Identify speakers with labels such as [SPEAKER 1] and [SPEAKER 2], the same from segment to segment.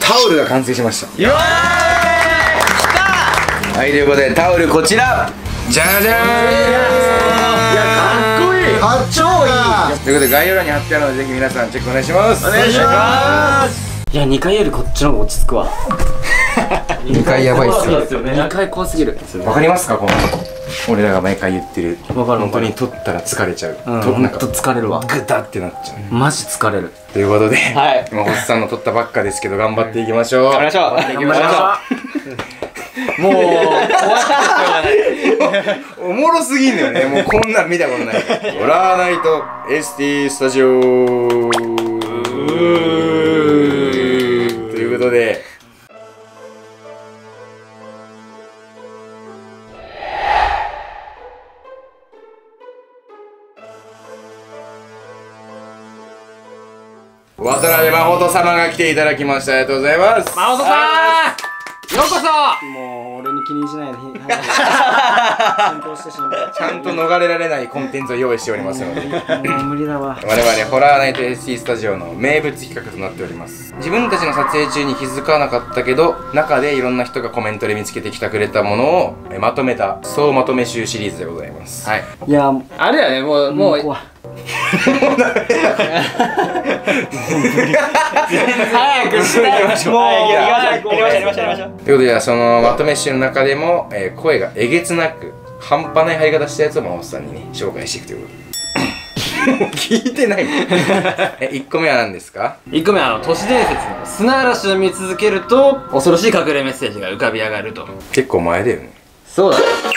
[SPEAKER 1] タオルが完成しました。
[SPEAKER 2] よーい、
[SPEAKER 1] はい、ということでタオルこちらじゃじゃーん。いや、
[SPEAKER 2] かっこいい、超いい。
[SPEAKER 1] ということで概要欄に貼ってあるのでぜひ皆さんチェックお願いします。
[SPEAKER 2] お願いします。
[SPEAKER 3] いや、2階よりこっちの方が落ち着くわ。
[SPEAKER 1] 2回やばいっすよ。
[SPEAKER 3] 2階怖すぎる。
[SPEAKER 1] わかりますか、この俺らが毎回言ってる。
[SPEAKER 3] わかる。
[SPEAKER 1] 本当に取ったら疲れちゃう。
[SPEAKER 3] ほんと疲れるわ。
[SPEAKER 1] グタってなっちゃう。
[SPEAKER 3] マジ疲れる。
[SPEAKER 1] ということで、
[SPEAKER 2] はい、
[SPEAKER 1] 今星さんの取ったばっかですけど頑張っていきましょう。
[SPEAKER 2] 頑張りましょう。
[SPEAKER 3] 頑張りましょう。
[SPEAKER 2] もう終わってしょうがない。
[SPEAKER 1] おもろすぎんのよね。もうこんなん見たことない。ホラーナイト ST スタジオということで、渡辺真帆様が来ていただきました。ありがとうございます。
[SPEAKER 2] 真帆さん、ようこそ。
[SPEAKER 3] もう俺に気にしないで。進行して進行。
[SPEAKER 1] ちゃんと逃れられないコンテンツを用意しておりますので、
[SPEAKER 3] もう無理だわ。
[SPEAKER 1] 我々ホラーナイト ST スタジオの名物企画となっております。自分たちの撮影中に気づかなかったけど中でいろんな人がコメントで見つけてきてくれたものをまとめた総まとめ集シリーズでございます。はい。
[SPEAKER 3] いや、
[SPEAKER 2] あれだよね、もう
[SPEAKER 3] 怖い。
[SPEAKER 2] 早くしてやりましょう。もうやりましょう。
[SPEAKER 1] ということで、そのまとめ集の中でも、声がえげつなく半端ない入り方したやつを真帆さんにね紹介していくということで。もう聞いてないの。1個目は何ですか。
[SPEAKER 2] 1個目は都市伝説の砂嵐を見続けると恐ろしい隠れメッセージが浮かび上がると。
[SPEAKER 1] 結構前だよね。
[SPEAKER 2] そうだ。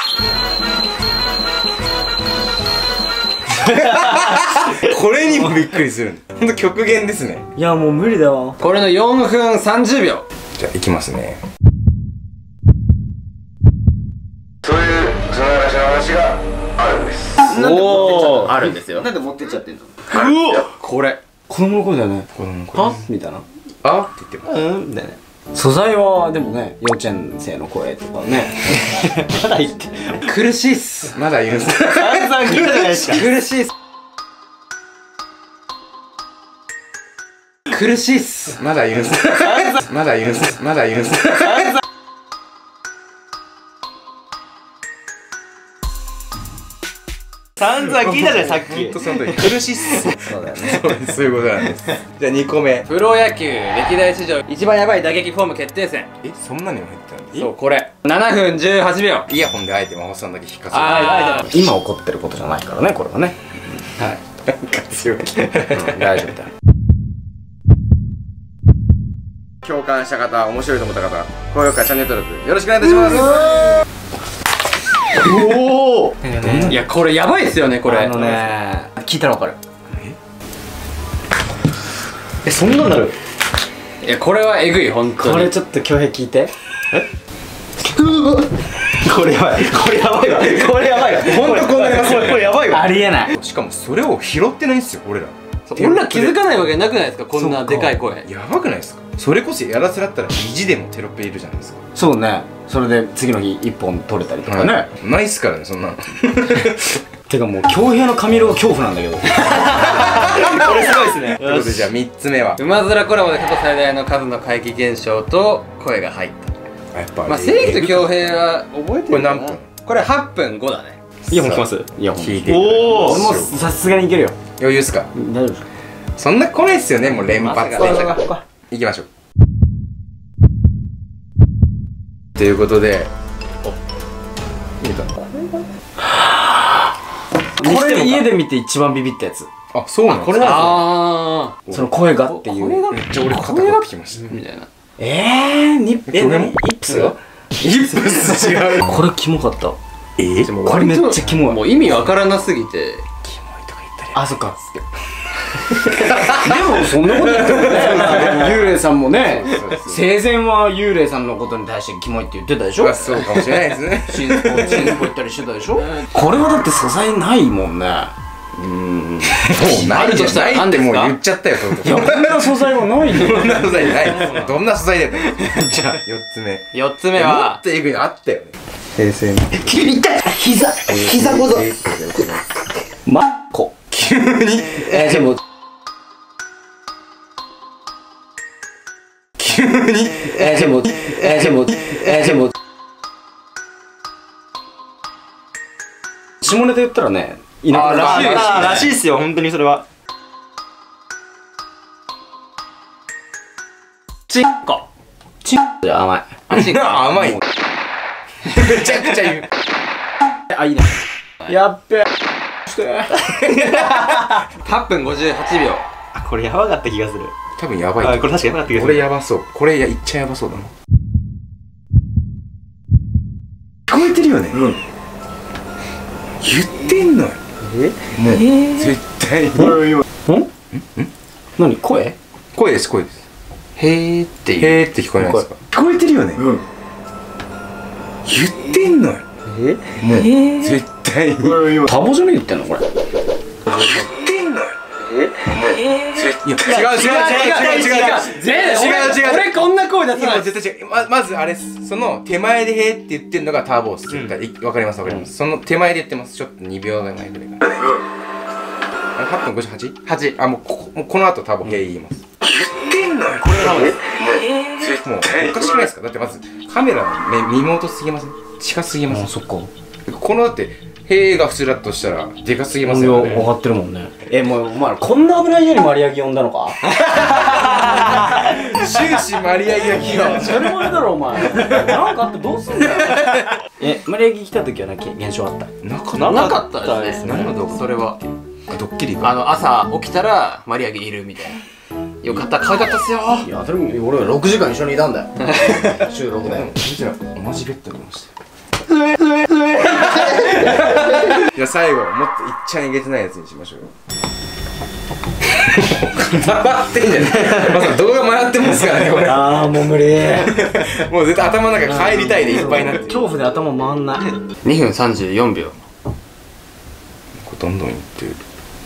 [SPEAKER 1] これにもびっくりする。ほんと極限ですね。
[SPEAKER 3] いや、もう無理だわ。
[SPEAKER 2] これの4分30秒。
[SPEAKER 1] じゃあいきますね。そういう砂嵐の話があるんです。
[SPEAKER 2] おお、あるんですよ。
[SPEAKER 3] なんで持ってっちゃってんの。
[SPEAKER 2] これ
[SPEAKER 3] 子供の声だよね。
[SPEAKER 1] 子供の声
[SPEAKER 3] はみたいな。
[SPEAKER 1] あって言ってます。
[SPEAKER 3] みたいな。素材はでもね、幼稚園生の声とかね。まだ言って
[SPEAKER 2] 苦しいっす。
[SPEAKER 1] まだいるんす。
[SPEAKER 2] 散々聞いたじゃないですか。苦しいっす。苦しいっす。
[SPEAKER 1] まだいるんす。まだいるんす。まだいるんす。
[SPEAKER 2] 散々聞いたじゃん、さっき。
[SPEAKER 1] ほんとその時苦しいっす。そうだよね。そういうことなんです。じゃあ2個目。
[SPEAKER 2] プロ野球歴代史上一番ヤバい打撃フォーム決定戦。
[SPEAKER 1] そんなにも入ってたん
[SPEAKER 2] そう、これ7分18秒。
[SPEAKER 1] イヤホンであえて真帆さんだけ引かせる。
[SPEAKER 2] あー、
[SPEAKER 3] 今起こってることじゃないからね、これはね。
[SPEAKER 1] はい。なんか強い。
[SPEAKER 3] 大丈夫だ。
[SPEAKER 1] 共感した方、面白いと思った方、高評価、チャンネル登録よろしくお願いいたします。
[SPEAKER 2] おお。いや、これやばいっすよね、これ。
[SPEAKER 3] 聞いたらわかる。
[SPEAKER 2] そんなんなる。いや、これはえぐい、本当に。
[SPEAKER 3] これちょっと恭平聞いて。
[SPEAKER 2] これやばい、これやばいわ、これやばいわ、
[SPEAKER 1] ほんとこうなりますよね。
[SPEAKER 2] これやばいわ。
[SPEAKER 3] ありえない。
[SPEAKER 1] しかもそれを拾ってないんですよ、俺ら。
[SPEAKER 2] 俺ら気づかないわけなくないですか、こんなでかい声。
[SPEAKER 1] やばくないですか。それこそやらせだったら意地でもテロップいるじゃないですか。
[SPEAKER 3] そうね。それで次の日1本取れたりとかね。
[SPEAKER 1] ないっすからね、そんなの。
[SPEAKER 3] てかもう恭平の髪色が恐怖なんだけど。
[SPEAKER 2] これすごいっすね。
[SPEAKER 1] ということでじゃあ3つ目は
[SPEAKER 2] 馬面コラボで過去最大の数の怪奇現象と声が入った。
[SPEAKER 1] やっぱ
[SPEAKER 2] まあ正義と恭平は覚えてるかな。
[SPEAKER 1] これ何分。
[SPEAKER 2] これ8分5だね。
[SPEAKER 3] イヤホン聞きます。イヤホン
[SPEAKER 1] 聞いて。
[SPEAKER 3] 俺もさすがにいけるよ。
[SPEAKER 1] 余裕っすか。
[SPEAKER 3] 大丈夫ですか。
[SPEAKER 1] そんな来ないっすよね、もう連発で。
[SPEAKER 2] まさか
[SPEAKER 1] 行きましょう。ということで、
[SPEAKER 3] これ家で見て一番ビビったやつ。
[SPEAKER 1] あ、そうなの。
[SPEAKER 3] これなん
[SPEAKER 2] あ
[SPEAKER 3] ですよ。その声がっていう。
[SPEAKER 1] めっちゃ俺肩がってきました。
[SPEAKER 2] みたいな。
[SPEAKER 3] ニップス？
[SPEAKER 1] イップス違う。
[SPEAKER 3] これキモかった。
[SPEAKER 1] こ
[SPEAKER 3] これめっちゃキモい。
[SPEAKER 2] もう意味わからなすぎて。
[SPEAKER 1] キモいとか言ったり。
[SPEAKER 3] あ、そっか。でもそんなこと言ってもね、幽霊さんもね、生前は幽霊さんのことに対してキモいって言ってたでしょ。
[SPEAKER 1] そうかもしれないですね。
[SPEAKER 3] チンスポ行ったりしてたでしょ。これはだって素材ないもんね。
[SPEAKER 1] もうないとしたらなんでもう言っちゃったよ。
[SPEAKER 3] いや、こんな素材はないよ。
[SPEAKER 1] どんな素材ない。どんな素材だよ。じゃあ4つ目。
[SPEAKER 2] 4つ目
[SPEAKER 1] も
[SPEAKER 2] は
[SPEAKER 1] っとエグいのあったよね。
[SPEAKER 3] 平成の
[SPEAKER 2] 痛い膝こそ
[SPEAKER 3] マッコ。
[SPEAKER 1] 急に
[SPEAKER 3] でも
[SPEAKER 1] 急にに
[SPEAKER 3] でも下ネタ言ったらね、いなくなる
[SPEAKER 4] らしいっすよ、本当にそれは。
[SPEAKER 2] チンコ。
[SPEAKER 3] チンじゃ甘い。
[SPEAKER 2] チンコ。
[SPEAKER 1] 甘い。めちゃくちゃ言う。
[SPEAKER 3] あ、いいね。やっべ。して
[SPEAKER 2] 8分58秒。
[SPEAKER 4] あ、これやばかった気がする。
[SPEAKER 1] 多分やばい。
[SPEAKER 4] あ、これ確かやばかった気がす
[SPEAKER 1] こ
[SPEAKER 4] る。
[SPEAKER 1] れやばそう。これいっちゃやばそうだな。聞こえてるよね。言ってんのよ。もう絶対に。
[SPEAKER 3] 何声？
[SPEAKER 1] 声です、声です。
[SPEAKER 2] へーっていう。
[SPEAKER 1] へーって聞こえないですか？聞こえてるよね。言ってんのよ。もう絶対に。
[SPEAKER 3] タボじゃねえ言ってんのこれ。
[SPEAKER 1] 言ってんのよ。いや、違う。
[SPEAKER 3] 俺こんな声出さない。
[SPEAKER 1] 今絶対違う。まずあれ、その手前でへーって言ってんのがターボっす。絶対わかります。その手前で言ってます。ちょっと2秒前ぐらいから。8分 58？8。あ、もうこの後ターボへー言います。言ってんのよ。これはもうおかしくないですか？だってまずカメラの目見元すぎません？近すぎません？
[SPEAKER 3] そっか。
[SPEAKER 1] このだってへーが普通だとしたらでかすぎますよね。
[SPEAKER 3] 分かってるもんね。もうお前らこんな危ない家にマリアギ呼んだのか？
[SPEAKER 1] 終始マリアギが来た。
[SPEAKER 3] それもあれだろお前。なんかあってどうすんだよ。マリアギ来た時は現象あった？
[SPEAKER 1] なか
[SPEAKER 2] なかったですね。
[SPEAKER 1] 何の動画？
[SPEAKER 2] それは
[SPEAKER 1] ドッキリ
[SPEAKER 2] 朝起きたらマリアゲいるみたいな。よかった、可愛かったっすよ。
[SPEAKER 3] いや、それ俺は6時間一緒にいたんだよ。収録で。
[SPEAKER 1] こちら同じベッドにいました。じゃあ最後もっといっちゃえげてないやつにしましょうよ。固まってんじゃん。まさ動画迷ってますからねこれ。
[SPEAKER 3] ああもう無理。
[SPEAKER 1] もう絶対頭の中帰りたいでいっぱいになってる。
[SPEAKER 3] 恐怖で頭回んない。
[SPEAKER 2] 2分34秒。
[SPEAKER 1] これどんどんいってる。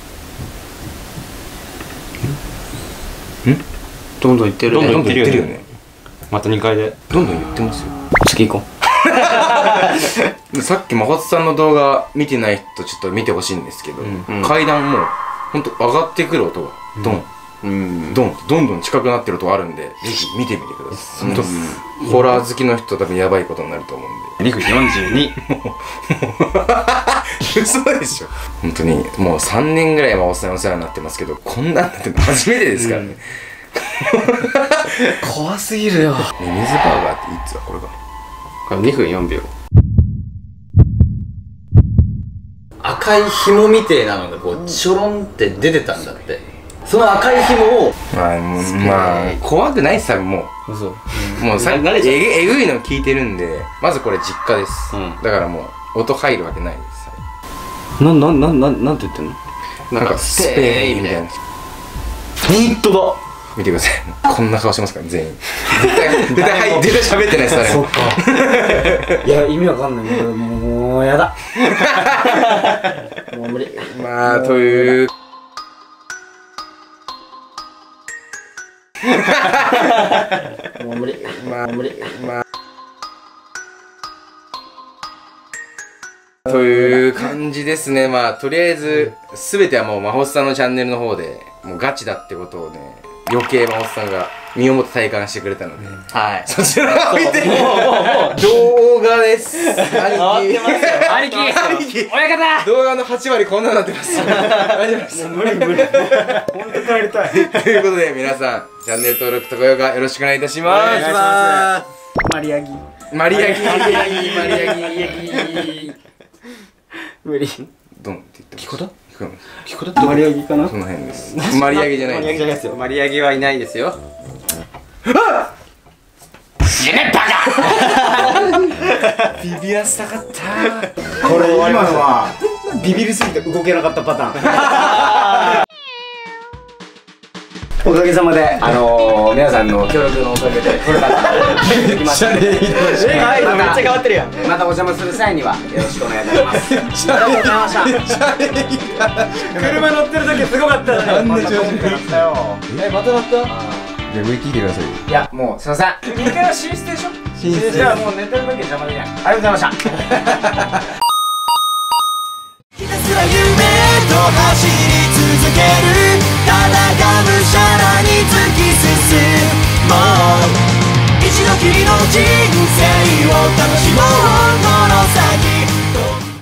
[SPEAKER 2] どんどんいってるね。
[SPEAKER 4] どんどん
[SPEAKER 1] 言ってるよね。
[SPEAKER 4] また2回で。
[SPEAKER 1] どんどん言ってますよ。
[SPEAKER 3] 次行こ
[SPEAKER 1] さっき誠さんの動画見てない人ちょっと見てほしいんですけど、階段もうほんと上がってくる音がドン、どんどん近くなってる音あるんで、ぜひ見てみてください。ほんとホラー好きの人多分やばいことになると思うんで。
[SPEAKER 4] 2分42。
[SPEAKER 1] 嘘でしょ。本当にもう3年ぐらいお世話になってますけど、こんなんなって初めてですからね。
[SPEAKER 3] 怖すぎるよ。
[SPEAKER 1] ミミズバーガーっていつだこれが。
[SPEAKER 2] これ2分4秒。赤い紐みてえなのがこうちょろんって出てたんだって。その赤い紐を
[SPEAKER 1] まあ怖くないっす。多分もうさえぐいの聞いてるんで、まずこれ実家です。だからもう音入るわけないです。
[SPEAKER 3] なんて言ってんの？
[SPEAKER 1] なんかスペーみたいな。
[SPEAKER 3] ほんとだ。
[SPEAKER 1] 見てください。こんな顔してますから全員。絶対喋ってないです。
[SPEAKER 3] そっか。いや意味わかんない。もうやだ。もう無理。
[SPEAKER 1] まあという。
[SPEAKER 3] もう無理。
[SPEAKER 1] まあという感じですね。まあとりあえず全てはもうまほっさんのチャンネルの方でもうガチだってことをね、余計まほっさんが身をもって体感してくれたので、
[SPEAKER 2] はい。
[SPEAKER 1] そちらを見て動画です。兄貴
[SPEAKER 2] 親方。
[SPEAKER 1] 動画の8割こんなになってます。大丈夫です。
[SPEAKER 3] 無理。本当帰りたい。
[SPEAKER 1] ということで皆さんチャンネル登録と高評価よろしくお願いいたします。
[SPEAKER 3] お願いします。マリアギ。無理。
[SPEAKER 1] ドンって言ってます。
[SPEAKER 3] 聞こ
[SPEAKER 1] 聞こえた
[SPEAKER 3] マリアギかな。
[SPEAKER 1] その辺です。マリアゲじゃないです。
[SPEAKER 2] マリアゲはいないですよ。
[SPEAKER 1] ビビらせたかった。
[SPEAKER 3] これ今のはビビりすぎて動けなかったパターン。おかげさまで皆さんの協力のおかげでこれからできました。
[SPEAKER 4] めっちゃ変わってるやん。
[SPEAKER 3] またお邪魔する際にはよろしくお願いいたします。ありがとうございました。車乗ってる時すごかったね。また乗ってましたよ。また乗った？
[SPEAKER 1] じゃあ上聞いてください。
[SPEAKER 3] いやもうすいません。2階は寝室でしょ。寝室じゃあもう寝てる時邪魔できない。ありがとうございました。
[SPEAKER 5] ひたすら夢へと走り続ける、ただがむしゃらに突き進む。 君の人生